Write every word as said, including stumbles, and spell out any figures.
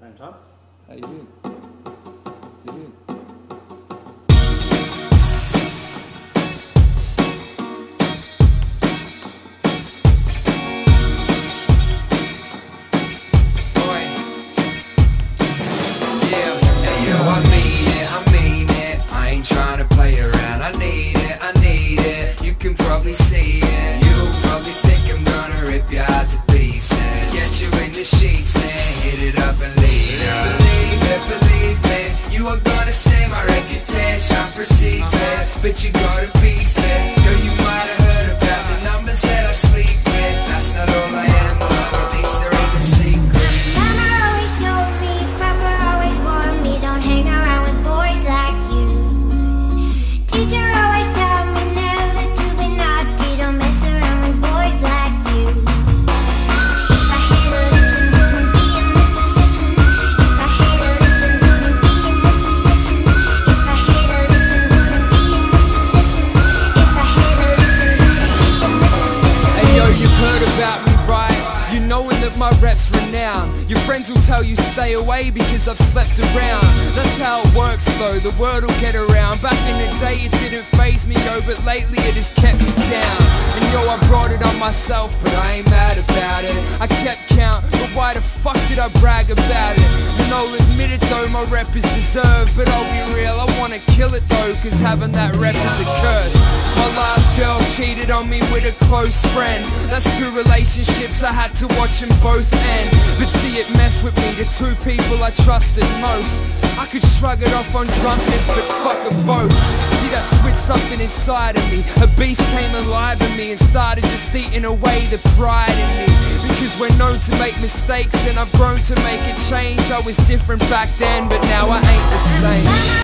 Same time. How you doing? You doing? Boy. Yeah, hey yo, I mean it, I mean it. I ain't trying to play around. I need it, I need it. You can probably see it. You'll probably think I'm gonna rip you out to pieces. Get you in the sheets and hit it up and leave it. Believe it, believe me. You are gonna say my reputation precedes it. But you gotta be fair. Yo, you might have heard about the numbers that I sleep with. That's not all I am, but at least there ain't no secret. Mama always told me, Papa always warned me, don't hang around with boys like you. Teacher always told me never to be naughty, don't mess around with boys like you. If I had to listen, wouldn't be in this position. If I had to listen, wouldn't be in this position. If I had to listen, wouldn't be in this position. If I had to listen, wouldn't be in this position. Hey yo, you've heard about me, right? You knowing that my rep's renowned. Your friends will tell you stay away because I've slept around. That's how it works though, the word will get around. Back in the day it didn't faze me yo, but lately it has kept me down. And yo, I brought it on myself, but I ain't mad about it. I kept count, but why the fuck did I brag about it? And I'll admit it though, my rep is deserved. But I'll be real, I wanna kill it though, cause having that rep is a curse. My last girl cheated on me with a close friend. That's two relationships, I had to watch them both end. But see, it messed with me, the two people I trusted most. I could shrug it off on drunkenness, but fuck them both. See, that switched something inside of me. A beast came alive in me and started just eating away the pride in me. Because we're known to make mistakes and I've grown to make a change. I was different back then, but now I ain't the same.